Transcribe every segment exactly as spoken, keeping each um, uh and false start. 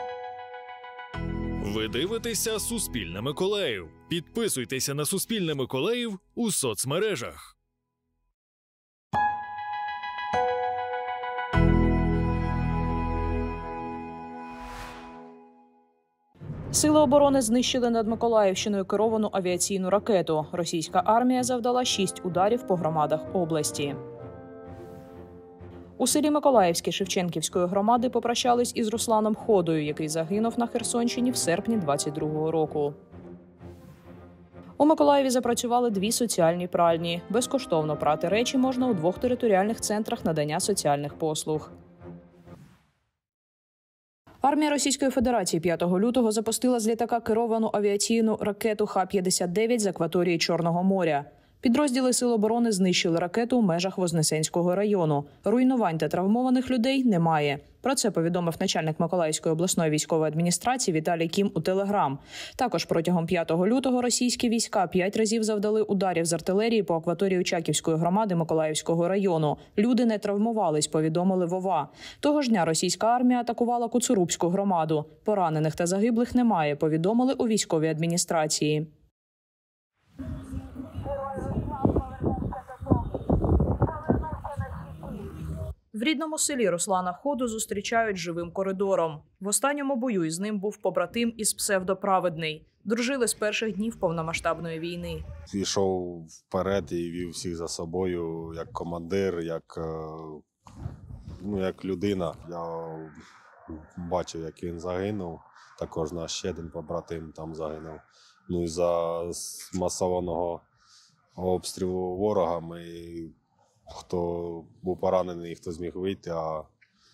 Ви дивитеся «Суспільне Миколаїв». Підписуйтеся на «Суспільне Миколаїв» у соцмережах. Сили оборони знищили над Миколаївщиною керовану авіаційну ракету. Російська армія завдала шість ударів по громадах області. У селі Миколаївське Шевченківської громади попрощались із Русланом Ходою, який загинув на Херсонщині в серпні двадцять другого року. У Миколаєві запрацювали дві соціальні пральні. Безкоштовно прати речі можна у двох територіальних центрах надання соціальних послуг. Армія Російської Федерації п'ятого лютого запустила з літака керовану авіаційну ракету Х п'ятдесят дев'ять з акваторії Чорного моря. Підрозділи Сил оборони знищили ракету у межах Вознесенського району. Руйнувань та травмованих людей немає. Про це повідомив начальник Миколаївської обласної військової адміністрації Віталій Кім у Телеграм. Також протягом п'ятого лютого російські війська п'ять разів завдали ударів з артилерії по акваторії Очаківської громади Миколаївського району. Люди не травмувались, повідомили в ОВА. Того ж дня російська армія атакувала Куцурубську громаду. Поранених та загиблих немає, повідомили у військовій адміністрації. В рідному селі Руслана Ходу зустрічають живим коридором. В останньому бою із ним був побратим із псевдоправедний. Дружили з перших днів повномасштабної війни. Йшов вперед і вів всіх за собою, як командир, як, ну, як людина. Я бачив, як він загинув. Також наш ще один побратим там загинув. Ну і за масованого обстрілу ворогами. Хто був поранений, хто зміг вийти, а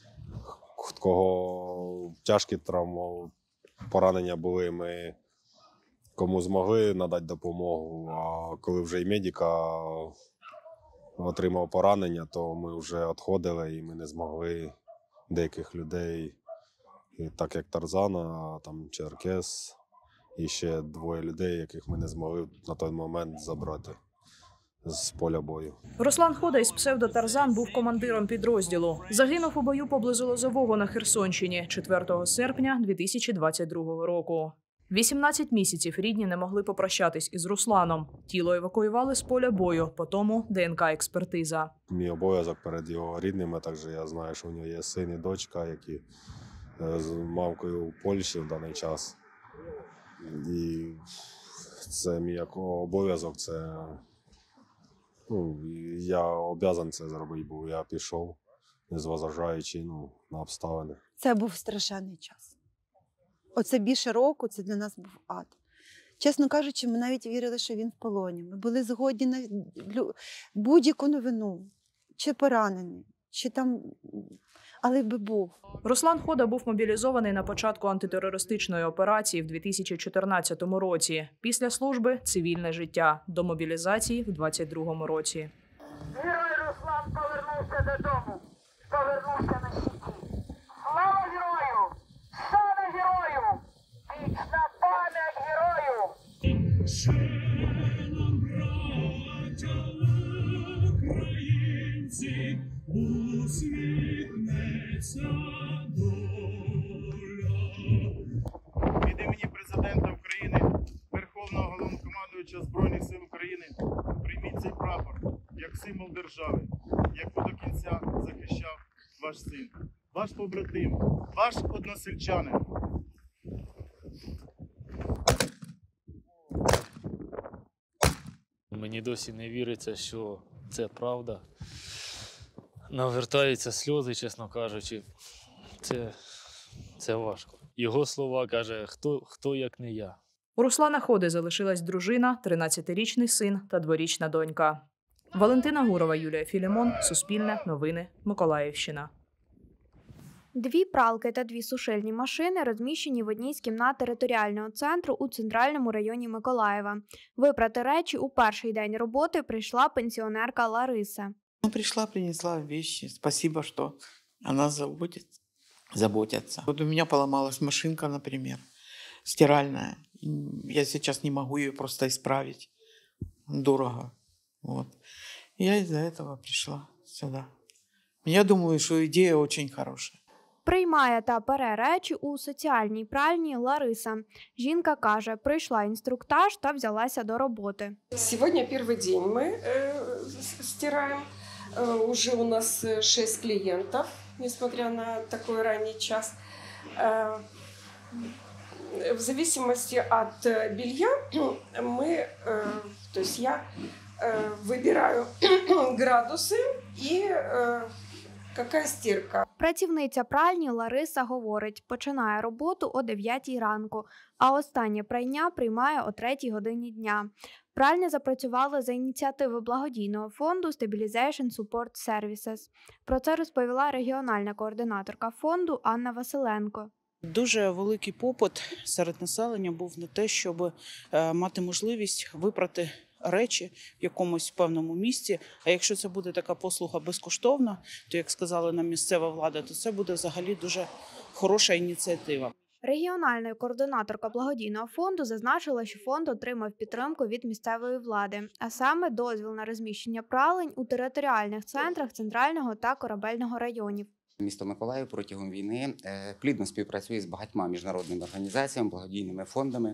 кого тяжкі травми, поранення були, ми кому змогли надати допомогу. А коли вже і медика отримав поранення, то ми вже відходили і ми не змогли деяких людей, і так як Тарзана, там Черкес, і ще двоє людей, яких ми не змогли на той момент забрати з поля бою. Руслан Хода із псевдо-Тарзан був командиром підрозділу. Загинув у бою поблизу Лозового на Херсонщині четвертого серпня дві тисячі двадцять другого року. вісімнадцять місяців рідні не могли попрощатись із Русланом. Тіло евакуювали з поля бою, потому Д Н К-експертиза. Мій обов'язок перед його рідними, також я знаю, що у нього є син і дочка, які з мамкою у Польщі в даний час. І це мій обов'язок, це... Ну, я обов'язаний це зробити, бо я пішов, не зважаючи, ну, на обставини. Це був страшенний час. Оце більше року, це для нас був ад. Чесно кажучи, ми навіть вірили, що він в полоні. Ми були згодні на будь-яку новину, чи поранений, чи там... Але би був. Руслан Хода був мобілізований на початку антитерористичної операції в дві тисячі чотирнадцятому році. Після служби – цивільне життя. До мобілізації – в двадцять другому році. Герой Руслан повернувся додому. Повернувся на щиті. Слава герою! Слава герою! Вічна пам'ять герою! Від імені президента України, Верховного Головнокомандуюча Збройних сил України, прийміть цей прапор як символ держави, яку до кінця захищав ваш син, ваш побратим, ваш односельчанин. Мені досі не віриться, що це правда. Навертаються сльози, чесно кажучи. Це, це важко. Його слова каже, хто, хто як не я. У Руслана Ходи залишилась дружина, тринадцятирічний син та дворічна донька. Валентина Гурова, Юлія Філімон, Суспільне, Новини, Миколаївщина. Дві пралки та дві сушильні машини розміщені в одній з кімнат територіального центру у центральному районі Миколаєва. Випрати речі у перший день роботи прийшла пенсіонерка Лариса. Пришла, принесла вещи. Спасибо, что она заботится, заботится. Вот у меня поломалась машинка, например, стиральная. Я сейчас не могу ее просто исправить. Дорого. Вот. Я из-за этого пришла сюда. Я думаю, что идея очень хорошая. Приймає та пере речі у соціальній пральні Лариса. Жінка каже, пройшла інструктаж та взялася до роботи. Сегодня первый день мы э, стираем. Э, уже у нас шесть клиентов, несмотря на такой ранний час. Э, в зависимости от белья мы, э, то есть я э, выбираю градусы и э, какая стирка. Працівниця пральні Лариса говорить, починає роботу о дев'ятій ранку, а останнє прання приймає о третій годині дня. Пральня запрацювала за ініціативи благодійного фонду Stabilization Support Services. Про це розповіла регіональна координаторка фонду Анна Василенко. Дуже великий попит серед населення був на те, щоб мати можливість випрати речі в якомусь певному місці. А якщо це буде така послуга безкоштовна, то, як сказала нам місцева влада, то це буде взагалі дуже хороша ініціатива. Регіональна координаторка благодійного фонду зазначила, що фонд отримав підтримку від місцевої влади, а саме дозвіл на розміщення пралень у територіальних центрах Центрального та Корабельного районів. Місто Миколаїв протягом війни плідно співпрацює з багатьма міжнародними організаціями, благодійними фондами,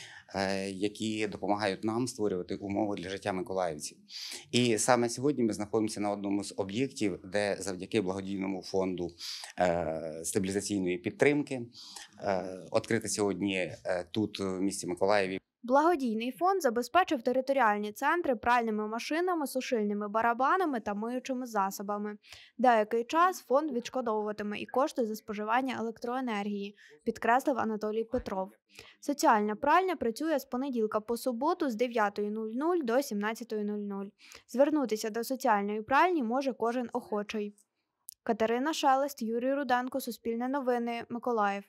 які допомагають нам створювати умови для життя миколаївців. І саме сьогодні ми знаходимося на одному з об'єктів, де завдяки благодійному фонду стабілізаційної підтримки відкрити сьогодні тут, в місті Миколаєві. Благодійний фонд забезпечив територіальні центри пральними машинами, сушильними барабанами та миючими засобами. Деякий час фонд відшкодовуватиме і кошти за споживання електроенергії, підкреслив Анатолій Петров. Соціальна пральня працює з понеділка по суботу з дев'ятої до сімнадцятої. Звернутися до соціальної пральні може кожен охочий. Катерина Шелест, Юрій Руденко, Суспільне новини, Миколаїв.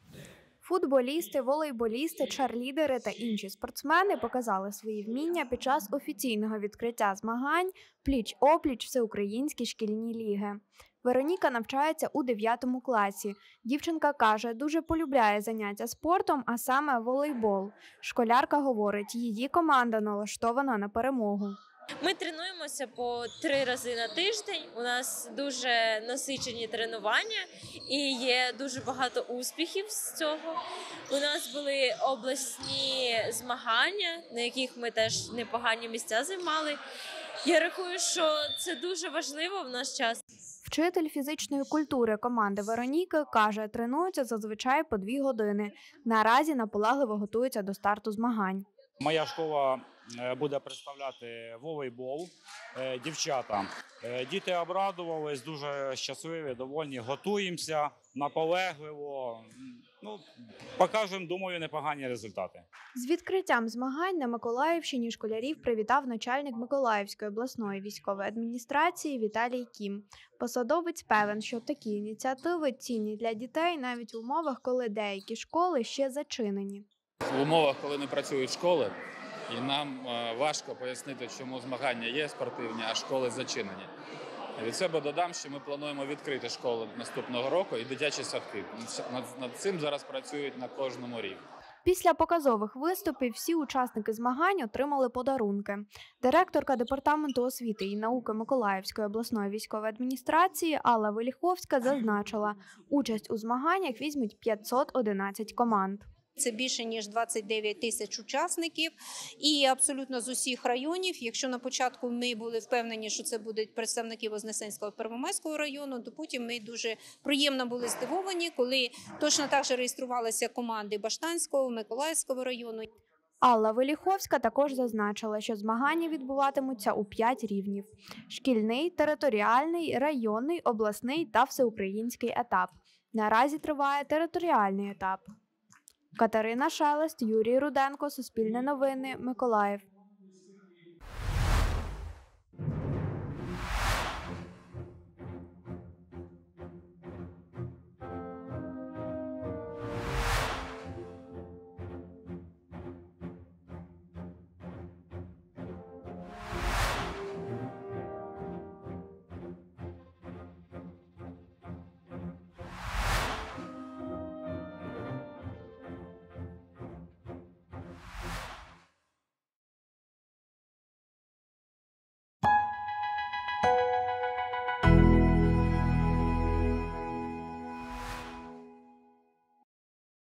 Футболісти, волейболісти, чарлідери та інші спортсмени показали свої вміння під час офіційного відкриття змагань «Пліч-опліч» всеукраїнські шкільні ліги. Вероніка навчається у дев'ятому класі. Дівчинка каже, дуже полюбляє заняття спортом, а саме волейбол. Школярка говорить, її команда налаштована на перемогу. Ми тренуємося по три рази на тиждень, у нас дуже насичені тренування і є дуже багато успіхів з цього. У нас були обласні змагання, на яких ми теж непогані місця займали. Я рахую, що це дуже важливо в наш час. Вчитель фізичної культури команди Вероніки каже, тренуються зазвичай по дві години. Наразі наполегливо готуються до старту змагань. Моя школа буде представляти волейбол, дівчата. Діти обрадувались, дуже щасливі, довольні, готуємося наполегливо. Ну, покажемо, думаю, непогані результати. З відкриттям змагань на Миколаївщині школярів привітав начальник Миколаївської обласної військової адміністрації Віталій Кім. Посадовець певен, що такі ініціативи цінні для дітей навіть в умовах, коли деякі школи ще зачинені. В умовах, коли не працюють школи, і нам важко пояснити, чому змагання є спортивні, а школи зачинені. Від себе додам, що ми плануємо відкрити школу наступного року і дитячі садки. Над цим зараз працюють на кожному рівні. Після показових виступів всі учасники змагань отримали подарунки. Директорка Департаменту освіти і науки Миколаївської обласної військової адміністрації Алла Веліховська зазначила, участь у змаганнях візьмуть п'ятсот одинадцять команд. Це більше, ніж двадцять дев'ять тисяч учасників і абсолютно з усіх районів. Якщо на початку ми були впевнені, що це будуть представники Вознесенського і Первомайського району, то потім ми дуже приємно були здивовані, коли точно так же реєструвалися команди Баштанського, Миколаївського району. Алла Веліховська також зазначила, що змагання відбуватимуться у п'ять рівнів – шкільний, територіальний, районний, обласний та всеукраїнський етап. Наразі триває територіальний етап. Катерина Шелест, Юрій Руденко, Суспільне новини, Миколаїв.